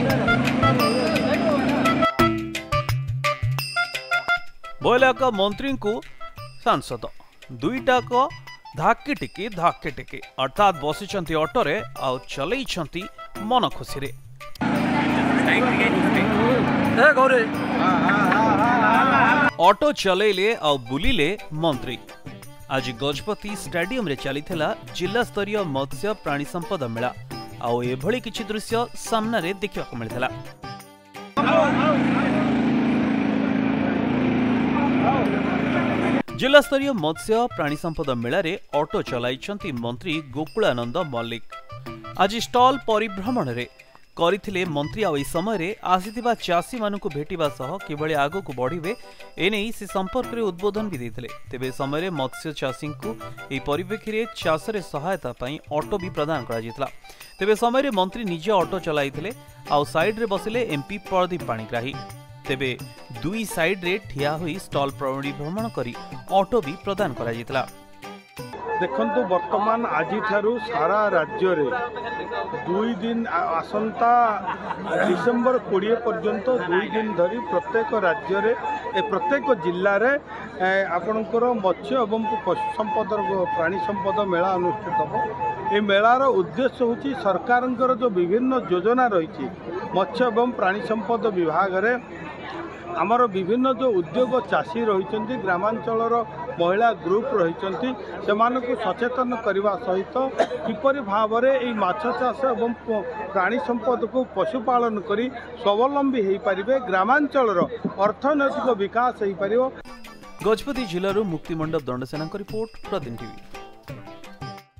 बोलाक मंत्री को सांसद दुईटाक धाके टिके अर्थात बसी ऑटोरे आउ चलई मन खुशी रे। ऑटो चलैले आउ बुलिले मंत्री। आज गजपति स्टेडियम रे चलीथिला जिला स्तरीय मत्स्य प्राणी संपद मेला आउ एभली किछि दृश्य सामना रे देखिବାକୁ मिलिथिला। जिला स्तरीय मत्स्य प्राणी संपद मेला रे ऑटो चलाइछंती मंत्री गोकुलानंद मल्लिक। आज स्टॉल परिभ्रमण रे करिथिले मंत्री आ समय रे आसीथिबा चासी मानकु भेटिबा सह किबळे आगो को बढ़िबे एनै से संपर्क रे उद्बोधन भी देथिले। तेबे समय रे मत्स्य चासी को एई परिवेखी रे चाष रे सहायता पई ऑटो भी प्रदान करा जितला। तेबे समय रे मंत्री निजे ऑटो चलाइथिले आ साइड रे बसिले एमपी प्रदीप पाणिग्राही। तेबे दुई साइड रे ठिया होई स्टॉल परिभ्रमण करी ऑटो भी प्रदान करा जितला। देखंतु वर्तमान आज ठारू सारा राज्य रे 2 दिन आसंता डिसेंबर 20 पर्यंत 2 दिन धरी प्रत्येक राज्य रे प्रत्येक जिल्ला रे आपणकर मत्स्य एवं पशु संपद प्राणी संपद मेला अनुष्ठित हो। ये मेलार उद्देश्य होची सरकारंकर जो विभिन्न योजना रही मत्स्य एवं प्राणी संपद विभाग रे आमर विभिन्न जो उद्योग चाषी रही ग्रामांचल महिला ग्रुप रही से सचेतन करने सहित किपरि भाव में माछ चाष एवं प्राणी संपद को पशुपालन करी स्वावलंबी हो पारे ग्रामांचल अर्थनैतिक विकास हो पार। गजपति जिलूर मुक्तिमंडप दंडसेना रिपोर्ट प्रतिदिन टीवी।